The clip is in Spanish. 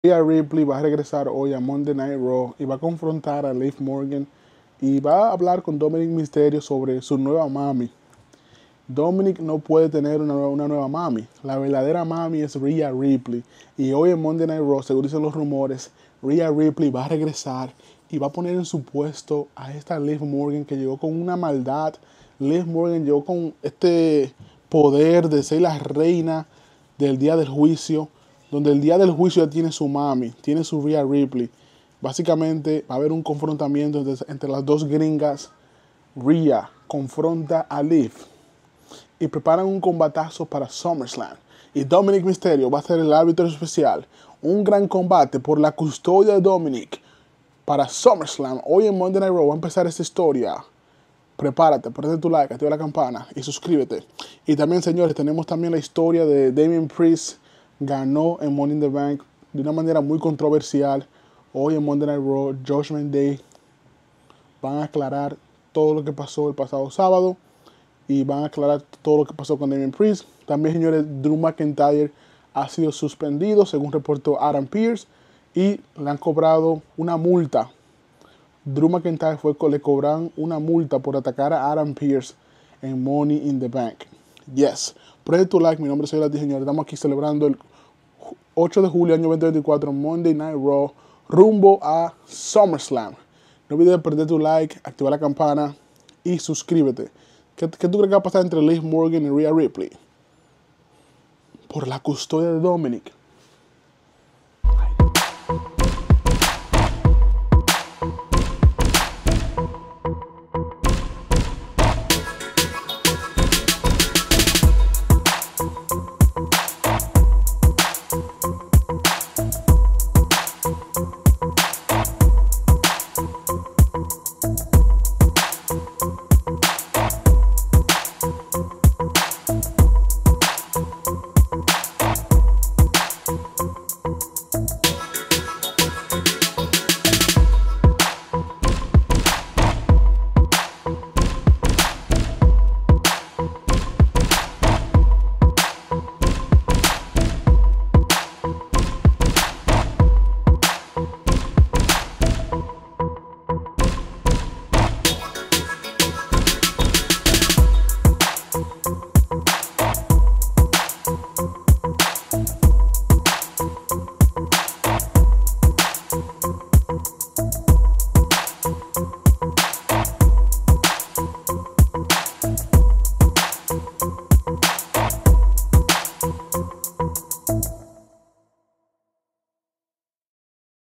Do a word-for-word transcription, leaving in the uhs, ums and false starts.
Rhea Ripley va a regresar hoy a Monday Night Raw y va a confrontar a Liv Morgan y va a hablar con Dominic Mysterio sobre su nueva mami. Dominic no puede tener una, una nueva mami. La verdadera mami es Rhea Ripley. Y hoy en Monday Night Raw, según dicen los rumores, Rhea Ripley va a regresar y va a poner en su puesto a esta Liv Morgan que llegó con una maldad. Liv Morgan llegó con este poder de ser la reina del día del juicio, donde el día del juicio ya tiene su mami, tiene su Rhea Ripley. Básicamente va a haber un confrontamiento entre, entre las dos gringas. Rhea confronta a Liv y preparan un combatazo para SummerSlam. Y Dominic Mysterio va a ser el árbitro especial. Un gran combate por la custodia de Dominic para SummerSlam. Hoy en Monday Night Raw va a empezar esta historia. Prepárate, prende tu like, activa la campana y suscríbete. Y también, señores, tenemos también la historia de Damian Priest. Ganó en Money in the Bank de una manera muy controversial. Hoy en Monday Night Raw, Judgment Day, van a aclarar todo lo que pasó el pasado sábado y van a aclarar todo lo que pasó con Damian Priest. También, señores, Drew McIntyre ha sido suspendido, según reportó Adam Pearce, y le han cobrado una multa. Drew McIntyre fue, le cobraron una multa por atacar a Adam Pearce en Money in the Bank. Yes. Prende tu like, mi nombre es Lati, señores. Estamos aquí celebrando el ocho de julio, año veinte veinticuatro, Monday Night Raw, rumbo a SummerSlam. No olvides perder tu like, activar la campana y suscríbete. ¿Qué, ¿Qué tú crees que va a pasar entre Liv Morgan y Rhea Ripley? Por la custodia de Dominic.